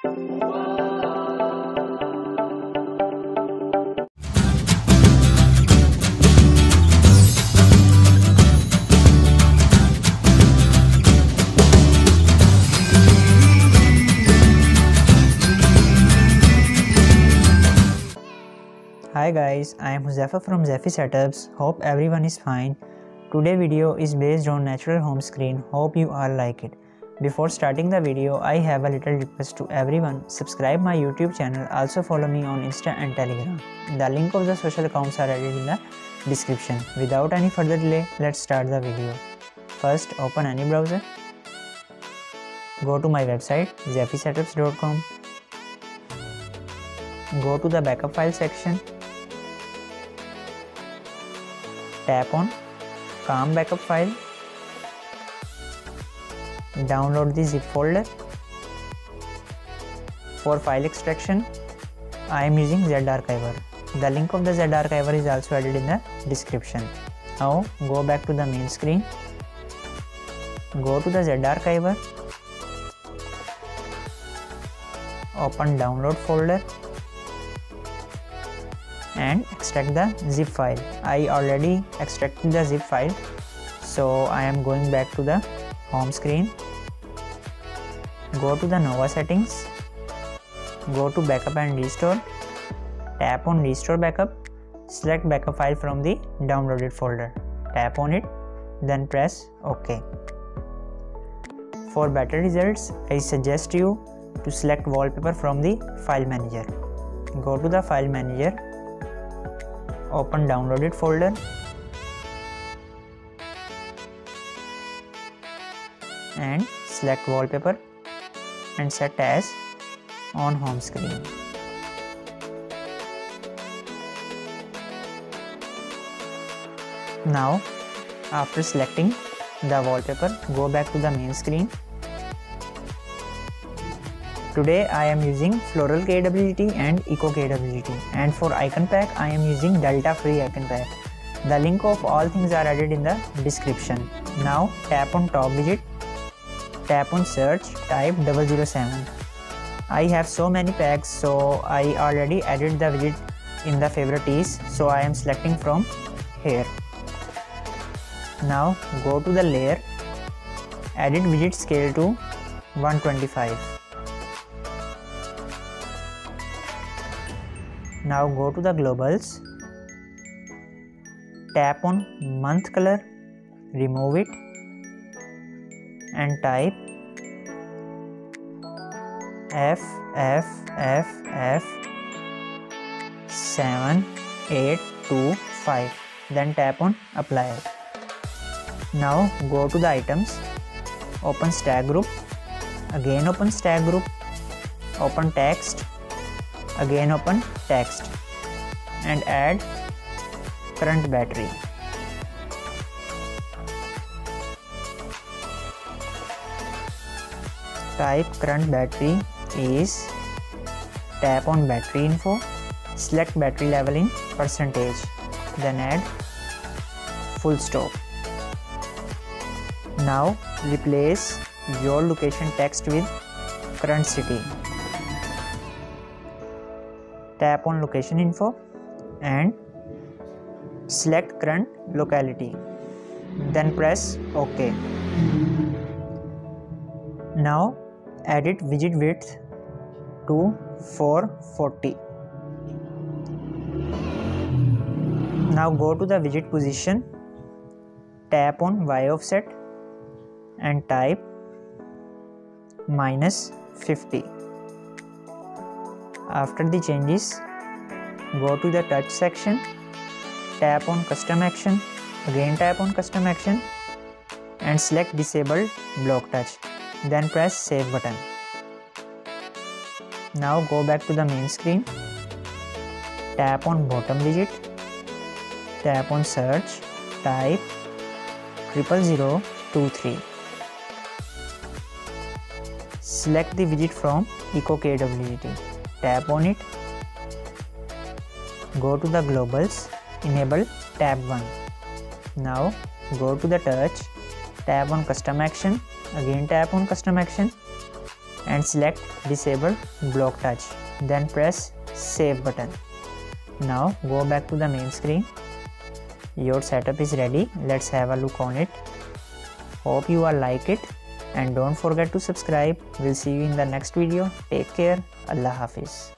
Hi guys, I am Huzafa from Zephy Setups. Hope everyone is fine. Today video is based on natural home screen. Hope you all like it. Before starting the video, I have a little request to everyone. Subscribe my YouTube channel. Also follow me on Insta and Telegram. The link of the social accounts are added in the description. Without any further delay, let's start the video. First, open any browser. Go to my website zephysetups.com. Go to the backup file section. Tap on CALM backup file. Download the zip folder. For file extraction, I am using Z-Archiver. The link of the Z-Archiver is also added in the description. Now go back to the main screen. Go to the Z-Archiver. Open download folder and extract the zip file. I already extracted the zip file, so I am going back to the home screen. Go to the Nova settings. Go to backup and restore. Tap on restore backup. Select backup file from the downloaded folder. Tap on it, then press OK. For better results, I suggest you to select wallpaper from the file manager. Go to the file manager. Open downloaded folder. And select wallpaper and set as on home screen. Now, after selecting the wallpaper, go back to the main screen. Today I am using Floral KWT and Eco KWT, and for icon pack I am using Delta Free icon pack. The link of all things are added in the description. Now tap on top widget, tap on search, type 007. I have so many packs, so I already added the widget in the favorites, so I am selecting from here. Now go to the layer, edit widget scale to 125. Now go to the globals, tap on month color, remove it and type FFFF7825, then tap on apply. Now go to the items, open stack group, again open stack group, open text, again open text and add current battery. Type current battery is, tap on battery info, select battery level in percentage, then add full stop. Now replace your location text with current city. Tap on location info and select current locality, then press OK. Now edit widget width to 440. Now go to the widget position, tap on Y offset and type -50. After the changes, go to the touch section, tap on custom action, again tap on custom action and select disable block touch, then press save button. Now go back to the main screen, tap on bottom widget, tap on search, type 00023. Select the widget from Eco KWT. Tap on it, go to the globals, enable tab 1. Now go to the touch, tap on custom action, again tap on custom action and select disable block touch, then press save button. Now go back to the main screen. Your setup is ready. Let's have a look on it. Hope you all like it and don't forget to subscribe. We'll see you in the next video. Take care. Allah Hafiz.